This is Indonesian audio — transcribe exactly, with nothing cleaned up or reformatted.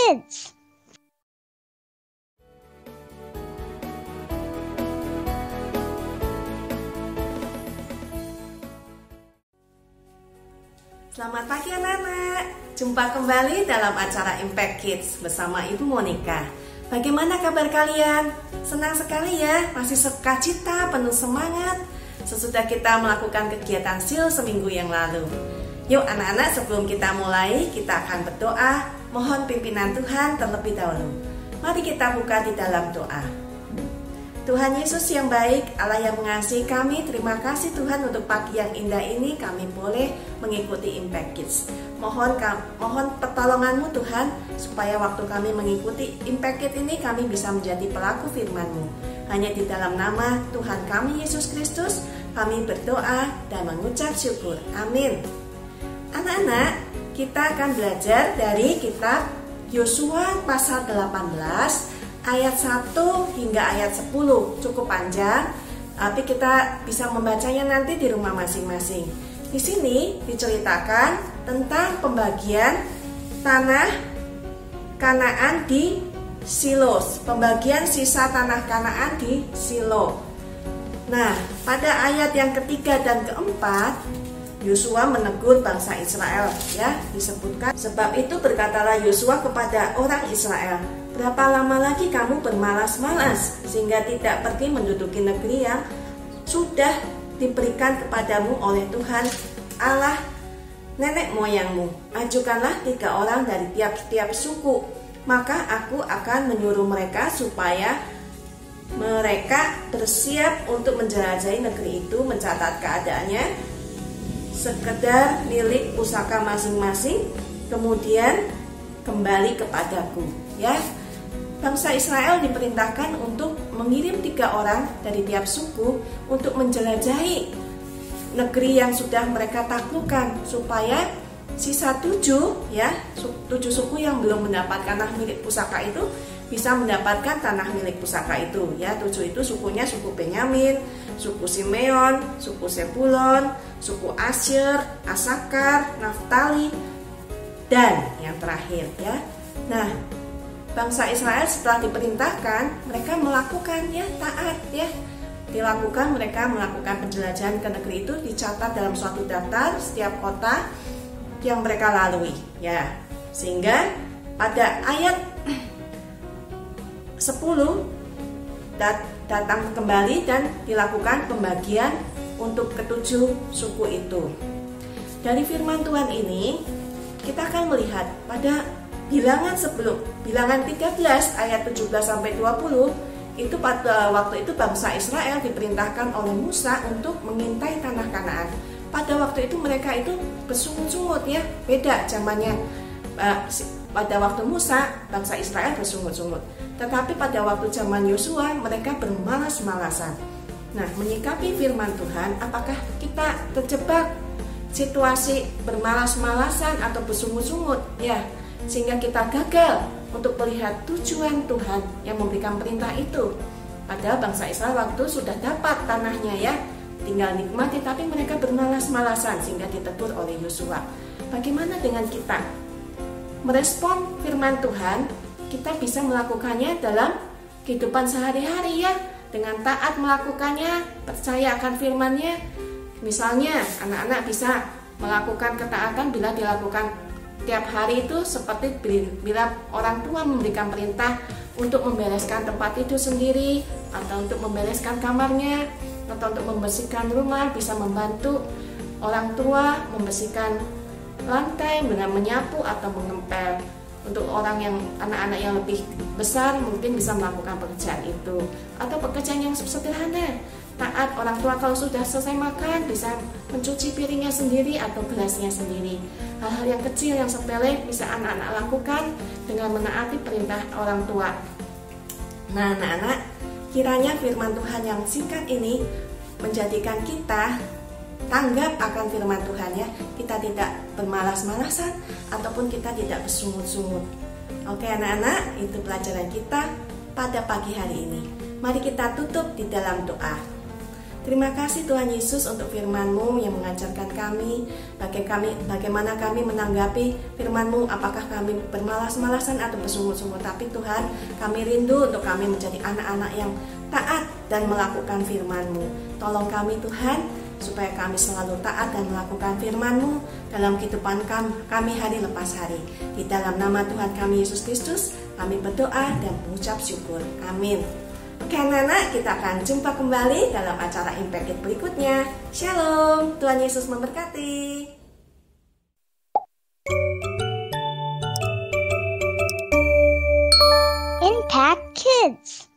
Kids. Selamat pagi anak-anak. Jumpa kembali dalam acara Impact Kids bersama Ibu Monica. Bagaimana kabar kalian? Senang sekali ya, masih sukacita, penuh semangat sesudah kita melakukan kegiatan S I L seminggu yang lalu. Yuk anak-anak, sebelum kita mulai, kita akan berdoa, mohon pimpinan Tuhan terlebih dahulu. Mari kita buka di dalam doa. Tuhan Yesus yang baik, Allah yang mengasihi kami, terima kasih Tuhan untuk pagi yang indah ini kami boleh mengikuti Impact Kids. Mohon mohon pertolongan-Mu Tuhan, supaya waktu kami mengikuti Impact Kids ini kami bisa menjadi pelaku firman-Mu. Hanya di dalam nama Tuhan kami Yesus Kristus, kami berdoa dan mengucap syukur. Amin. Anak-anak, kita akan belajar dari kitab Yosua pasal delapan belas, ayat satu hingga ayat sepuluh. Cukup panjang, tapi kita bisa membacanya nanti di rumah masing-masing. Di sini diceritakan tentang pembagian tanah Kanaan di Shilo, pembagian sisa tanah Kanaan di Shilo. Nah, pada ayat yang ketiga dan keempat, Yosua menegur bangsa Israel, ya, disebutkan, sebab itu berkatalah Yosua kepada orang Israel, berapa lama lagi kamu bermalas-malas sehingga tidak pergi menduduki negeri yang sudah diberikan kepadamu oleh Tuhan Allah nenek moyangmu. Ajukanlah tiga orang dari tiap-tiap suku, maka aku akan menyuruh mereka supaya mereka bersiap untuk menjelajahi negeri itu, mencatat keadaannya, sekedar milik pusaka masing-masing, kemudian kembali kepadaku. Ya, bangsa Israel diperintahkan untuk mengirim tiga orang dari tiap suku untuk menjelajahi negeri yang sudah mereka taklukkan, supaya sisa tujuh, ya, tujuh suku yang belum mendapatkan tanah milik pusaka itu bisa mendapatkan tanah milik pusaka itu. Ya, tujuh itu sukunya suku Benyamin, suku Simeon, suku Sebulon, suku Asyir, Asakar, Naftali, dan yang terakhir, ya. Nah, bangsa Israel setelah diperintahkan, mereka melakukan, ya, taat, ya. Dilakukan, mereka melakukan penjelajahan ke negeri itu, dicatat dalam suatu daftar setiap kota yang mereka lalui, ya. Sehingga pada ayat sepuluh dat datang kembali dan dilakukan pembagian untuk ketujuh suku itu. Dari firman Tuhan ini kita akan melihat pada bilangan sebelum, bilangan tiga belas ayat tujuh belas sampai dua puluh, itu pada waktu itu bangsa Israel diperintahkan oleh Musa untuk mengintai tanah Kanaan. Pada waktu itu mereka itu bersungut-sungut, ya, beda zamannya. Pada waktu Musa bangsa Israel bersungut-sungut, tetapi pada waktu zaman Yosua mereka bermalas-malasan. Nah, menyikapi firman Tuhan, apakah kita terjebak situasi bermalas-malasan atau bersungut-sungut, ya, sehingga kita gagal untuk melihat tujuan Tuhan yang memberikan perintah itu? Padahal bangsa Israel waktu sudah dapat tanahnya, ya, tinggal nikmati, tapi mereka bermalas-malasan sehingga ditegur oleh Yosua. Bagaimana dengan kita? Merespon firman Tuhan, kita bisa melakukannya dalam kehidupan sehari-hari, ya, dengan taat melakukannya, percaya akan firman-Nya. Misalnya anak-anak bisa melakukan ketaatan bila dilakukan tiap hari itu, seperti bila orang tua memberikan perintah untuk membereskan tempat tidur sendiri, atau untuk membereskan kamarnya, atau untuk membersihkan rumah, bisa membantu orang tua membersihkan lantai dengan menyapu atau mengempel. Untuk orang yang anak-anak yang lebih besar mungkin bisa melakukan pekerjaan itu, atau pekerjaan yang sederhana. Taat orang tua kalau sudah selesai makan bisa mencuci piringnya sendiri atau gelasnya sendiri. Hal-hal yang kecil yang sepele bisa anak-anak lakukan dengan menaati perintah orang tua. Nah, anak-anak, kiranya firman Tuhan yang singkat ini menjadikan kita tanggap akan firman Tuhan, ya. Kita tidak bermalas-malasan ataupun kita tidak bersungut-sungut. Oke anak-anak, itu pelajaran kita pada pagi hari ini. Mari kita tutup di dalam doa. Terima kasih Tuhan Yesus untuk firman-Mu yang mengajarkan kami, kami bagaimana kami menanggapi firman-Mu, apakah kami bermalas-malasan atau bersungguh-sungguh. Tapi Tuhan, kami rindu untuk kami menjadi anak-anak yang taat dan melakukan firman-Mu. Tolong kami Tuhan, supaya kami selalu taat dan melakukan firman-Mu dalam kehidupan kami hari lepas hari. Di dalam nama Tuhan kami Yesus Kristus, kami berdoa dan mengucap syukur. Amin. Oke anak-anak, kita akan jumpa kembali dalam acara Impact Kids berikutnya. Shalom, Tuhan Yesus memberkati. Impact Kids.